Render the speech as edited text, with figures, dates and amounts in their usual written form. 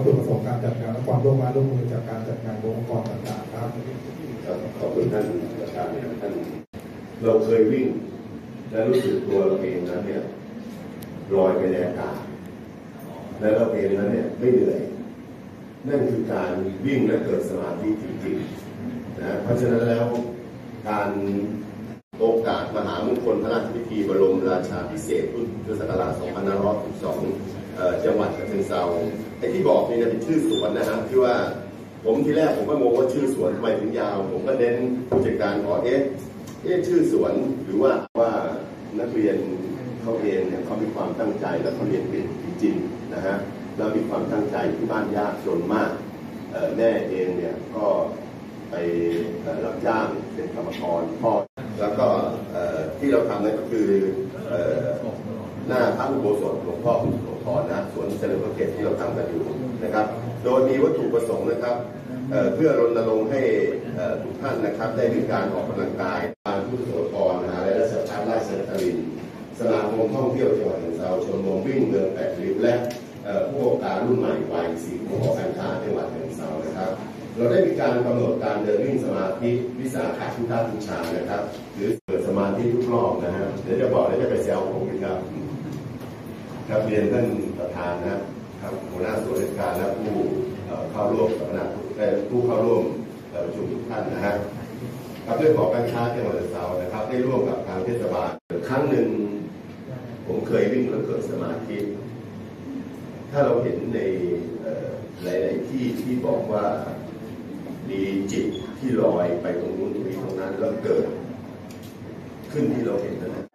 จุดประสงค์การจัดงานและความร่วมมือจากการจัดงานองค์กรต่างๆครับขอบคุณท่านประธานท่านเราเคยวิ่งและรู้สึกตัวเราเองนั้นเนี่ยลอยไปในอากาศและเราเองนั้นเนี่ยไม่เหนื่อยนั่นคือการวิ่งและเกิดสมาธิจริงๆนะเพราะฉะนั้นแล้วการโอกาสมหามงคลพระราชพิธีบรมราชาภิเษกพุทธศักราช 2512 จังหวัดฉะเชิงเทราไอ้ที่บอกนี่เป็นชื่อสวนนะฮะที่ว่าผมทีแรกผมก็งงว่าชื่อสวนทำไมถึงยาวผมก็เน้นผู้จัดการขอชื่อสวนหรือว่านักเรียนเขาเองเนี่ยเขามีความตั้งใจและเขาเรียนเป็นจริงๆนะฮะแล้วมีความตั้งใจที่บ้านยากจนมากแม่เองเนี่ยก็ไปรับจ้างเป็นกรรมกรพ่อแล้วก็ที่เราทำนั่นก็คือหน้าพระอุโบสถหลวงพ่อพุทธโสธรนะสวนเฉลิมพระเกียรติที่เราทำกันอยู่นะครับโดยมีวัตถุประสงค์นะครับเพื่อรณรงค์ให้ทุกท่านนะครับได้มีการออกกำลังกายการพุทธโสธรนะและสถานราชนครินทร์สมาคมท่องเที่ยวจังหวัดฉะเชิงเทราชมรมวิ่งเมืองแปดริ้วและผู้ประกอบการรุ่นใหม่วัย4ของหอการค้าจังหวัดฉะเชิงเทรานะครับเราได้มีการกำหนดการเดินวิ่งสมาธิวิสาขพุทธบูชานะครับหรือเกิดสมาธิทุกรอบนะฮะเดี๋ยวจะบอกแล้วจะไปแซวผมนะครับครับเรียนท่านประธานนะครับหัวหน้าส่วนราชการและผู้เข้าร่วมสัมมนาผู้เข้าร่วมประชุมทุกท่านนะฮะครับเรื่องของการค้าจังหวัดฉะเชิงเทรานะครับได้ร่วมกับทางเทศบาลครั้งหนึ่งผมเคยวิ่งแล้วเกิดสมาธิถ้าเราเห็นในหลายๆที่บอกว่ามีจิตที่ลอยไปตรงนู้นตรงนี้ตรงนั้นแล้วเกิดขึ้นที่เราเห็นนะ